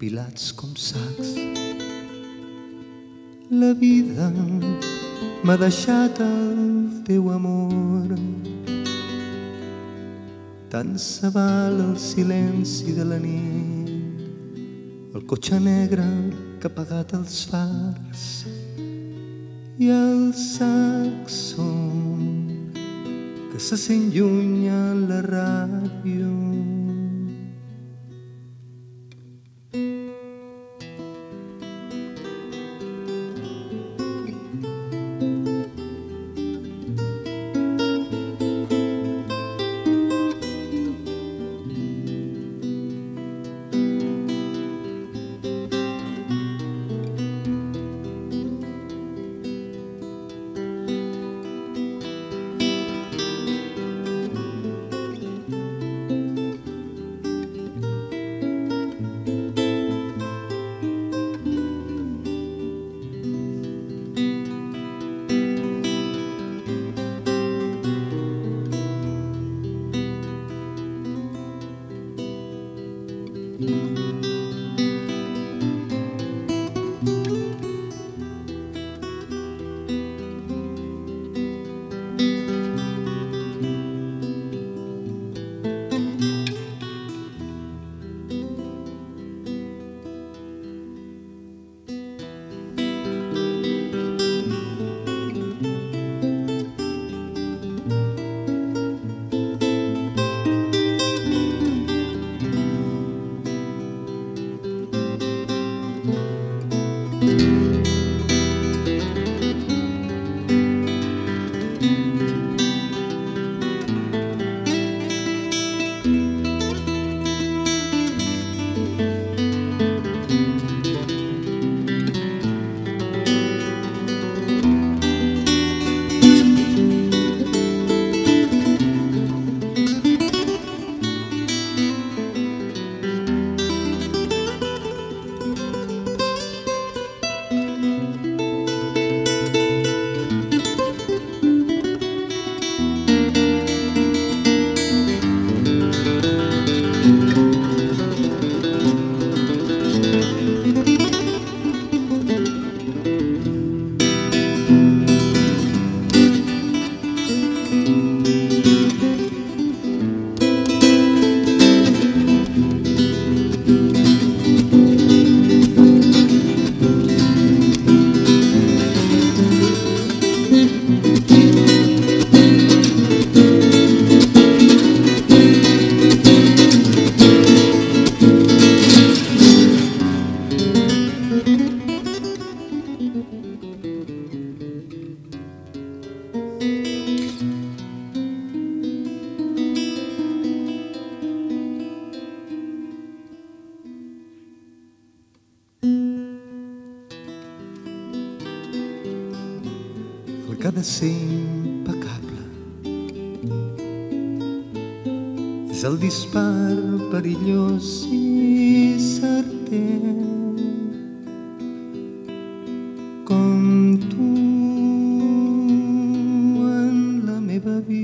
apilats com sacs. La vida m'ha deixat el teu amor, tant se val el silenci de la nit, el cotxe negre que ha apagat els fars i el saxo que se sent lluny a la ràdio. El que ha de ser impecable és el dispar perillós i certer, com tu en la meva vida.